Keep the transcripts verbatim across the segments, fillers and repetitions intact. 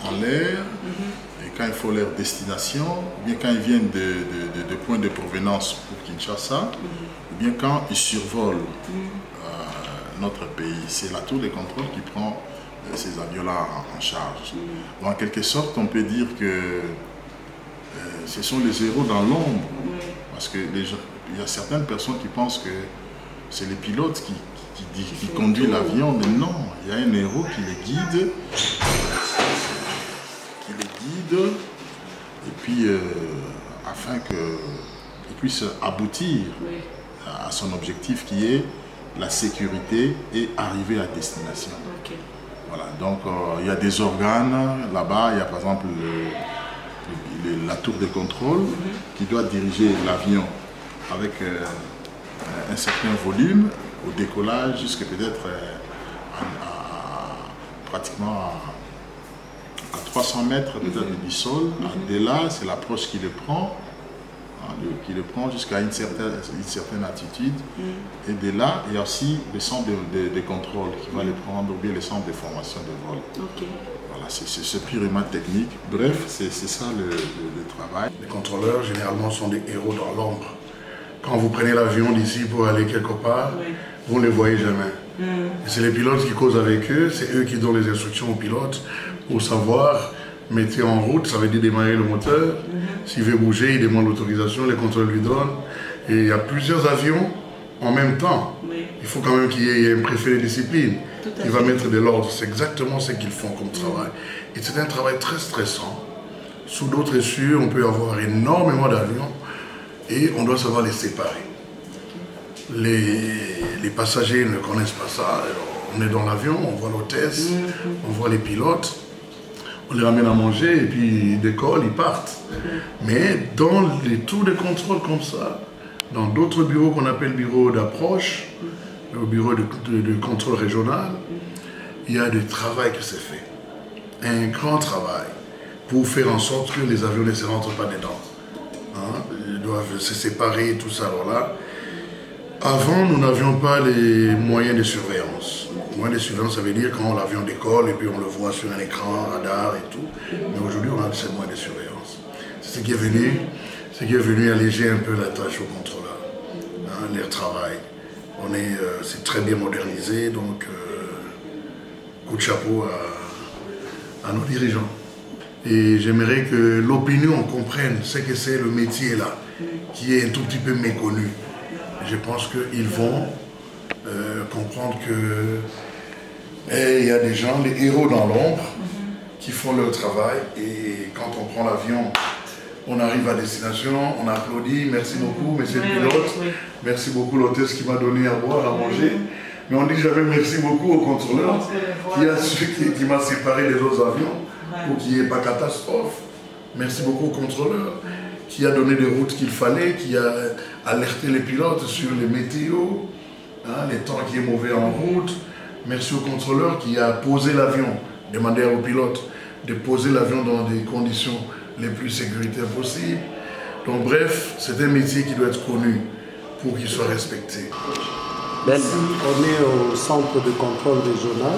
en l'air, mm-hmm. et quand il faut leur destination, ou bien quand ils viennent de, de, de, de points de provenance pour Kinshasa, mm-hmm. ou bien quand ils survolent mm-hmm. euh, notre pays. C'est la tour de contrôle qui prend euh, ces avions-là en, en charge. Mm-hmm. Donc, en quelque sorte, on peut dire que euh, ce sont les héros dans l'ombre, mm-hmm. parce que les gens, il y a certaines personnes qui pensent que c'est les pilotes qui qui, qui, qui conduit l'avion, mais non, il y a un héros qui les guide, qui les guide, et puis euh, afin qu'ils puissent aboutir oui. à son objectif qui est la sécurité et arriver à destination. Okay. Voilà, donc euh, il y a des organes là-bas, il y a par exemple le, le, la tour de contrôle mm-hmm. qui doit diriger l'avion avec euh, un certain volume au décollage jusqu'à peut-être euh, pratiquement à, à trois cents mètres peut-être mm-hmm. du sol. Mm-hmm. Dès là, c'est l'approche qui le prend, hein, le, qui le prend jusqu'à une certaine, une certaine altitude. Mm-hmm. Et dès là, il y a aussi le centre de, de, de contrôle qui va mm-hmm. le prendre, ou bien le centre de formation de vol. Okay. Voilà, c'est ce purement technique. Bref, c'est ça le, le, le travail. Les contrôleurs, généralement, sont des héros dans l'ombre. Quand vous prenez l'avion d'ici pour aller quelque part, oui. vous ne les voyez jamais. Mm. C'est les pilotes qui causent avec eux, c'est eux qui donnent les instructions aux pilotes pour savoir, mettez en route, ça veut dire démarrer le moteur. Mm-hmm. S'il veut bouger, il demande l'autorisation, les contrôleurs lui donnent. Et il y a plusieurs avions en même temps. Oui. Il faut quand même qu'il y ait un préfet de discipline qui va mettre de l'ordre. C'est exactement ce qu'ils font comme travail. Mm. Et c'est un travail très stressant. Sous d'autres cieux, on peut avoir énormément d'avions. Et on doit savoir les séparer. Les, les passagers ne connaissent pas ça. Alors, on est dans l'avion, on voit l'hôtesse, mm-hmm. on voit les pilotes, on les ramène à manger et puis ils décollent, ils partent. Mm-hmm. Mais dans les tours de contrôle comme ça, dans d'autres bureaux qu'on appelle bureaux d'approche, mm-hmm. au bureau de, de, de contrôle régional, mm-hmm. il y a du travail qui s'est fait. Un grand travail pour faire en sorte que les avions ne se rentrent pas dedans. Hein, ils doivent se séparer, tout ça. Alors là, avant, nous n'avions pas les moyens de surveillance. Les moyens de surveillance, ça veut dire quand l'avion décolle et puis on le voit sur un écran, radar et tout. Mais aujourd'hui, on a ces moyens de surveillance. C'est ce qui est venu, ce qui est venu alléger un peu la tâche aux contrôleurs, hein, leur travail. On est, euh, c'est très bien modernisé, donc euh, coup de chapeau à, à nos dirigeants. Et j'aimerais que l'opinion comprenne ce que c'est le métier là, qui est un tout petit peu méconnu. Je pense qu'ils vont euh, comprendre que eh, il y a des gens, les héros dans l'ombre, qui font leur travail. Et quand on prend l'avion, on arrive à destination, on applaudit, merci beaucoup, monsieur le pilote, merci beaucoup l'hôtesse qui m'a donné à boire, à manger. Mais on dit jamais merci beaucoup au contrôleur qui, a, qui, qui m'a séparé des autres avions. Pour qu'il n'y ait pas catastrophe. Merci beaucoup au contrôleur qui a donné des routes qu'il fallait, qui a alerté les pilotes sur les météos, hein, les temps qui est mauvais en route. Merci au contrôleur qui a posé l'avion, demandé aux pilotes de poser l'avion dans des conditions les plus sécuritaires possibles. Donc bref, c'est un métier qui doit être connu pour qu'il soit respecté. Ici, on est au centre de contrôle régional.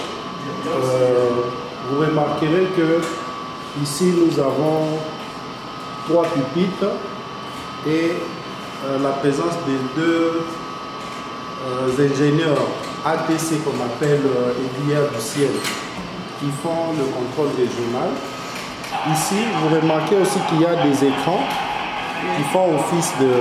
Euh, Vous remarquerez que ici nous avons trois pupitres et euh, la présence de deux euh, ingénieurs A T C qu'on appelle euh, aiguilleurs du ciel qui font le contrôle régional. Ici, vous remarquez aussi qu'il y a des écrans qui font office de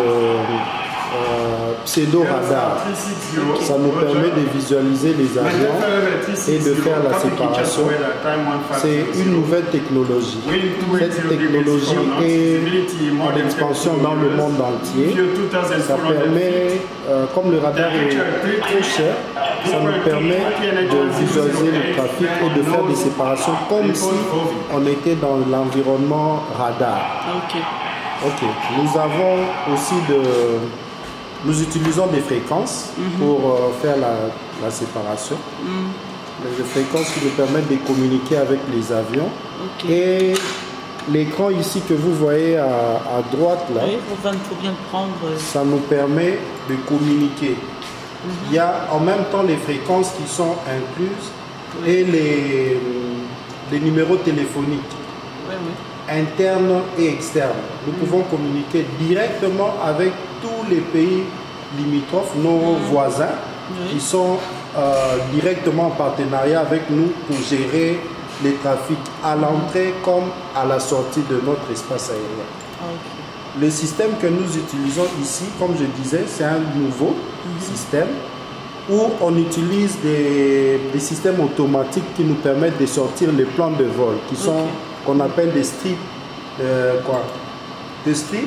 euh, pseudo-radar. Ça nous permet de visualiser les avions et de faire la séparation. C'est une nouvelle technologie. Cette technologie est en expansion dans le monde entier. Ça permet, euh, comme le radar est très cher, ça nous permet de visualiser le trafic et de faire des séparations comme si on était dans l'environnement radar. Ok. Ok. Nous avons aussi de... Nous utilisons des fréquences mm-hmm. pour euh, faire la, la séparation. Mm. Des fréquences qui nous permettent de communiquer avec les avions. Okay. Et l'écran ici que vous voyez à, à droite, là, oui, il faut bien le prendre. Ça nous permet de communiquer. Mm-hmm. Il y a en même temps les fréquences qui sont incluses oui. et les, des numéros téléphoniques oui, oui. internes et externes. Nous mmh. pouvons communiquer directement avec tous les pays limitrophes, nos mmh. voisins, mmh. qui sont euh, directement en partenariat avec nous pour gérer les trafics à l'entrée comme à la sortie de notre espace aérien. Okay. Le système que nous utilisons ici, comme je disais, c'est un nouveau mmh. système où on utilise des, des systèmes automatiques qui nous permettent de sortir les plans de vol, qui sont okay. qu'on appelle des strips, euh, quoi, des strips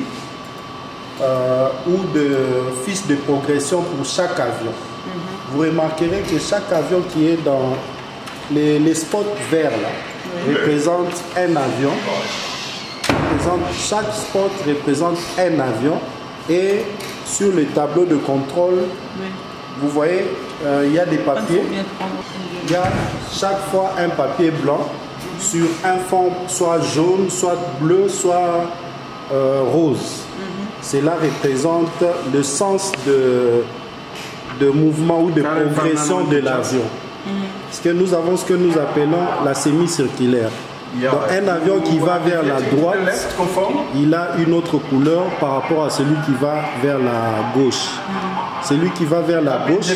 euh, ou de fiches de progression pour chaque avion. Mm-hmm. Vous remarquerez que chaque avion qui est dans les, les spots verts là, oui. représente un avion. Représente, chaque spot représente un avion et sur le tableau de contrôle, oui. vous voyez, euh, il y a des papiers. Il y a chaque fois un papier blanc sur un fond soit jaune, soit bleu, soit euh, rose. Mm-hmm. Cela représente le sens de, de mouvement ou de progression de l'avion. Mm-hmm. Parce que nous avons ce que nous appelons la semi-circulaire. Donc, un avion qui va vers la droite, il a une autre couleur par rapport à celui qui va vers la gauche. Celui qui va vers la gauche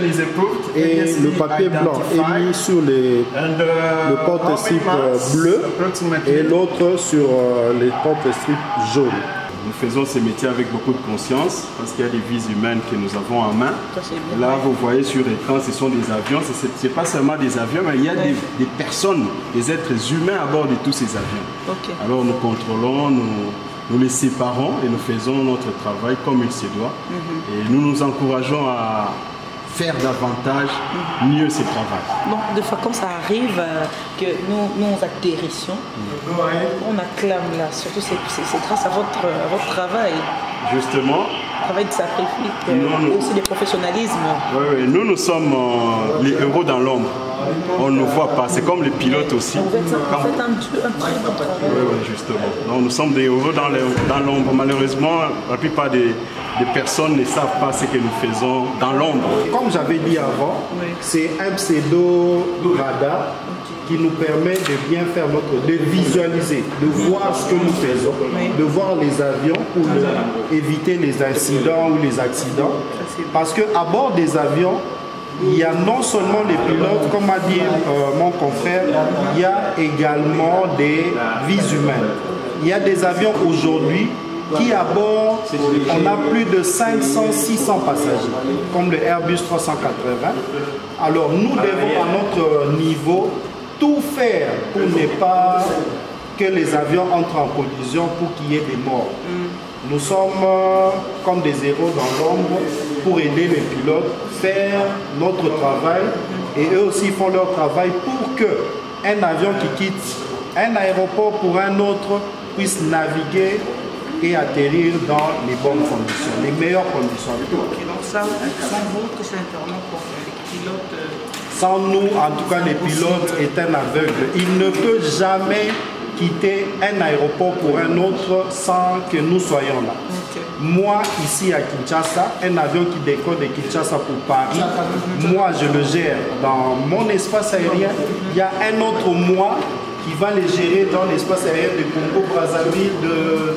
et le papier blanc est mis sur les, le porte-strip bleu et l'autre sur les porte-strip jaunes. Nous faisons ce métier avec beaucoup de conscience parce qu'il y a des vies humaines que nous avons en main. Là, vous voyez sur l'écran, ce sont des avions. Ce n'est pas seulement des avions, mais il y a des, des personnes, des êtres humains à bord de tous ces avions. Okay. Alors nous contrôlons, nous, nous les séparons et nous faisons notre travail comme il se doit. Mm-hmm. Et nous nous encourageons à faire davantage, mmh. mieux ce travail. Donc, des fois, quand ça arrive euh, que nous, nous atterrissons, mmh. on acclame là, surtout c'est grâce à votre, à votre travail. Justement. Travail de sacrifice, euh, aussi de professionnalisme. Oui, oui, nous, nous sommes euh, les héros dans l'ombre. On ne nous voit pas, c'est comme les pilotes aussi. Vous faites, Quand... vous faites un, un très bon travail. Oui, oui, justement. Donc, nous sommes des héros dans l'ombre. Malheureusement, la plupart des, des personnes ne savent pas ce que nous faisons dans l'ombre. Comme j'avais dit avant, oui. c'est un pseudo-radar qui nous permet de bien faire notre, de visualiser, de voir ce que nous faisons, oui. de voir les avions pour le, éviter les incidents ou les accidents. Parce qu'à bord des avions, il y a non seulement les pilotes, comme a dit euh, mon confrère, il y a également des vies humaines. Il y a des avions aujourd'hui qui à bord, on a plus de cinq cents à six cents passagers, comme le Airbus trois cent quatre-vingts. Alors nous devons à notre niveau tout faire pour ne pas que les avions entrent en collision pour qu'il y ait des morts. Nous sommes euh, comme des héros dans l'ombre pour aider les pilotes à faire notre travail et eux aussi font leur travail pour qu'un avion qui quitte un aéroport pour un autre puisse naviguer et atterrir dans les bonnes conditions, les meilleures conditions. Okay, donc ça, sans vous, que c'est important pour les pilotes euh... Sans nous, en tout cas, les pilotes est un aveugle. Il ne peut jamais quitter un aéroport pour un autre sans que nous soyons là. Okay. Moi, ici à Kinshasa, un avion qui décolle de Kinshasa pour Paris, moi je le gère dans mon espace aérien. Il y a un autre moi qui va les gérer dans l'espace aérien de Congo-Brazzaville, de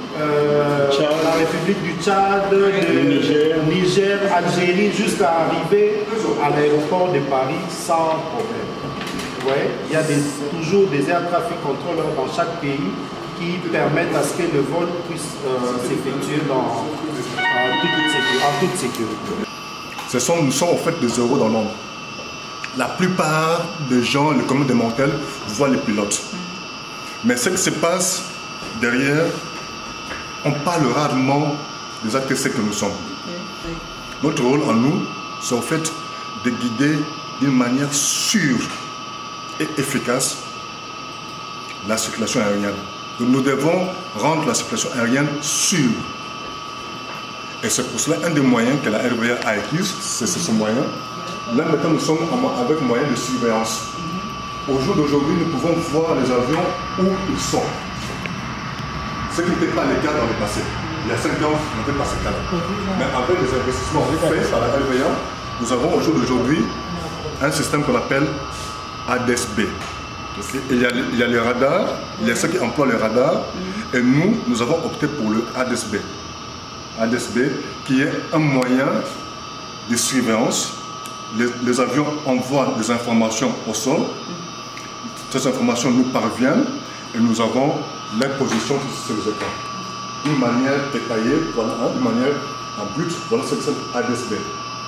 euh, la République du Tchad, de Niger, Niger Algérie, jusqu'à arriver à l'aéroport de Paris sans problème. Ouais, il y a des, toujours des air traffic controllers dans chaque pays qui permettent à ce que le vol puisse euh, s'effectuer dans en toute, en toute sécurité. Ce sont, nous sommes en fait des héros dans l'ombre. La plupart des gens, le commun des mortels, voient les pilotes. Mais ce qui se passe derrière, on parle rarement des A T C que nous sommes. Notre rôle en nous, c'est en fait de guider d'une manière sûre et efficace la circulation aérienne. Donc nous devons rendre la circulation aérienne sûre. Et c'est pour cela un des moyens que la R V A a acquis, c'est ce moyen. Là maintenant nous sommes avec moyen de surveillance. Au jour d'aujourd'hui, nous pouvons voir les avions où ils sont. Ce qui n'était pas le cas dans le passé. Il y a cinq ans, on n'était pas ce cas-là. Mais avec les investissements faits par la R V A, nous avons au jour d'aujourd'hui un système qu'on appelle A D S B, Okay. Il, y a, il y a les radars, il y a ceux qui emploient les radars, mm-hmm. et nous, nous avons opté pour le A D S B. A D S B qui est un moyen de surveillance. Les, les avions envoient des informations au sol. Mm-hmm. Ces informations nous parviennent et nous avons les positions sur les écrans. D'une manière détaillée, voilà, hein, d'une manière en but, voilà ce que c'est A D S B.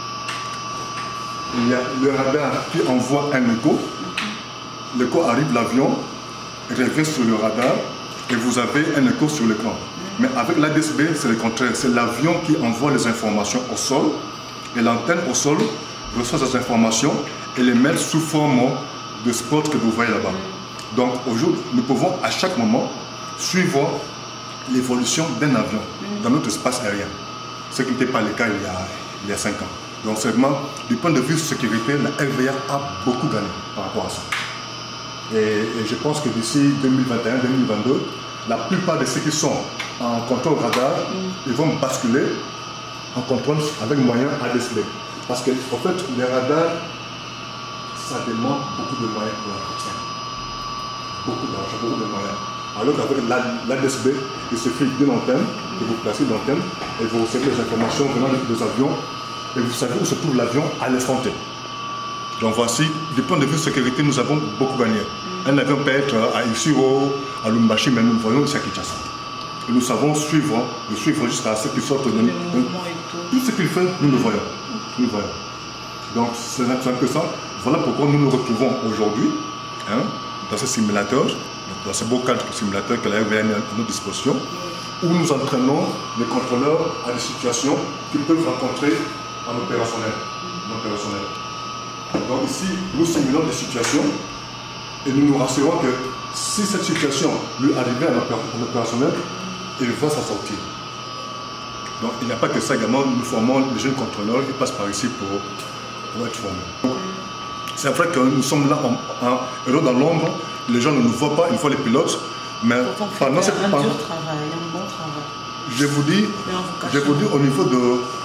Il y a le radar qui envoie un écho. L'écho arrive, l'avion revient sur le radar et vous avez un écho sur l'écran. Mais avec l'A D S B, c'est le contraire. C'est l'avion qui envoie les informations au sol et l'antenne au sol reçoit ces informations et les met sous forme de spot que vous voyez là-bas. Donc aujourd'hui, nous pouvons à chaque moment suivre l'évolution d'un avion dans notre espace aérien. Ce qui n'était pas le cas il y a, il y a cinq ans. Donc seulement, du point de vue sécurité, la F V A a beaucoup gagné par rapport à ça. Et, et je pense que d'ici deux mille vingt et un deux mille vingt-deux, la plupart de ceux qui sont en contrôle radar, mm. ils vont basculer en contrôle avec moyen A D S B. Parce que, en fait, les radars, ça demande beaucoup de moyens pour l'entretien. Beaucoup d'argent, beaucoup de moyens. Alors qu'avec l'A D S B, il suffit d'une antenne, que vous placez une antenne, et vous recevez les informations venant des avions, et vous savez où se trouve l'avion à l'instant T. Donc voici, du point de vue sécurité, nous avons beaucoup gagné. Un avion peut être à Isiro, à Lumbashi, mais nous voyons ici à Kinshasa. Et nous savons suivre, le suivre jusqu'à ce qu'il sorte de nous. Tout ce qu'il fait, nous le voyons. Nous le voyons. Donc c'est un peu ça. Voilà pourquoi nous nous retrouvons aujourd'hui hein, dans ce simulateur, dans ce beau cadre simulateur que la F V A a à notre disposition, où nous entraînons les contrôleurs à des situations qu'ils peuvent rencontrer en opérationnel. En opérationnel. Donc ici, nous simulons des situations et nous nous rassurons que si cette situation lui arrivait en opérationnel, il va s'en sortir. Donc il n'y a pas que ça également, nous formons les jeunes contrôleurs qui passent par ici pour, pour être formés. C'est vrai que nous sommes là en, en héros dans l'ombre, les gens ne nous voient pas, ils voient les pilotes, mais pendant cette un dur travail, un bon travail. Je vous dis, je vous dis au niveau de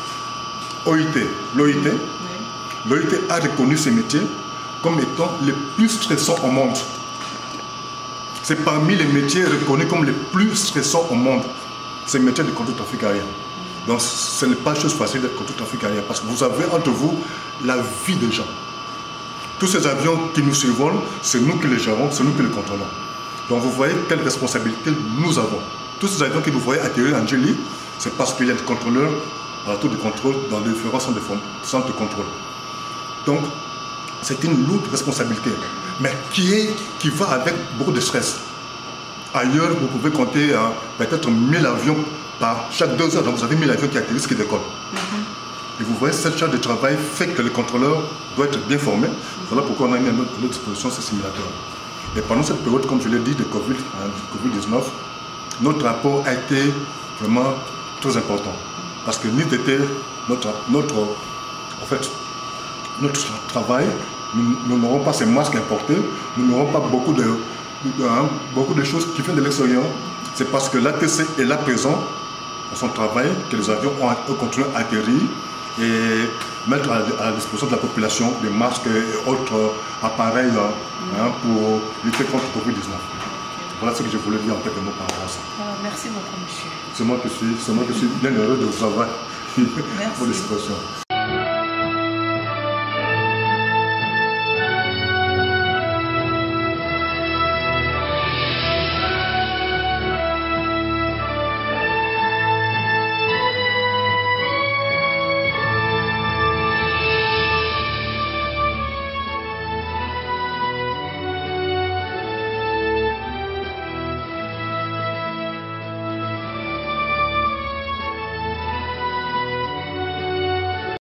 O I T, l'O I T, l'O I T a reconnu ces métiers comme étant les plus stressants au monde. C'est parmi les métiers reconnus comme les plus stressants au monde, ces métiers de contrôle trafic aérien. Donc ce n'est pas chose facile d'être contrôle trafic aérien parce que vous avez entre vous la vie des gens. Tous ces avions qui nous survolent, c'est nous qui les gérons, c'est nous qui les contrôlons. Donc vous voyez quelle responsabilité nous avons. Tous ces avions que vous voyez atterrir en Djeli, c'est parce qu'il y a des contrôleurs à la tour de contrôle dans les différents centres de, centres de contrôle. Donc, c'est une lourde responsabilité, mais qui, est, qui va avec beaucoup de stress. Ailleurs, vous pouvez compter euh, peut-être mille avions par chaque deux heures. Donc, vous avez mille avions qui atterrissent, qui décollent. Mm-hmm. Et vous voyez, cette charge de travail fait que le contrôleur doit être bien formé. Mm-hmm. Voilà pourquoi on a mis à notre, à notre disposition ces simulateurs. Et pendant cette période, comme je l'ai dit, de Covid, hein, Covid dix-neuf, notre rapport a été vraiment très important. Parce que n'eût été notre, notre, en fait, notre travail, nous n'aurons pas ces masques importés, nous n'aurons pas beaucoup de, de, hein, beaucoup de choses qui viennent de l'extérieur. C'est parce que l'A T C est là présent à son travail que les avions ont continué à atterrir et mettre à, à la disposition de la population des masques et autres appareils hein, pour lutter contre le Covid dix-neuf. Voilà ce que je voulais dire en quelques mots par rapport à ça. Alors, merci beaucoup, monsieur. C'est moi qui suis, c'est moi qui suis bien heureux de vous avoir pour les situations.